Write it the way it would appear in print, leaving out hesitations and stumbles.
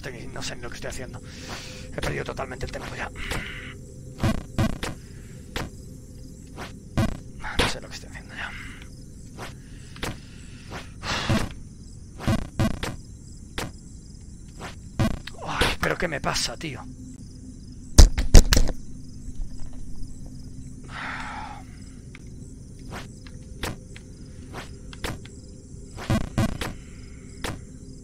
no sé ni lo que estoy haciendo. He perdido totalmente el tempo ya. No sé lo que estoy haciendo ya. Ay, pero ¿qué me pasa, tío?